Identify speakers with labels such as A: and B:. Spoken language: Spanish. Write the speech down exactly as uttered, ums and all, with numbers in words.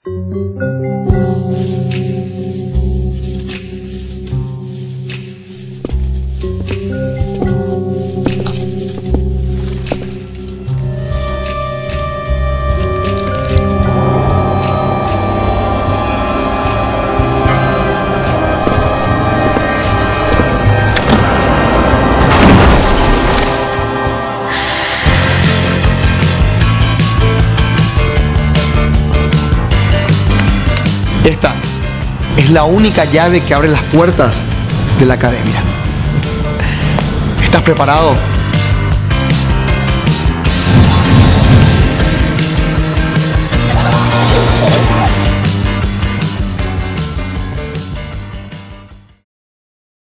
A: Esta es la única llave que abre las puertas de la academia. ¿Estás preparado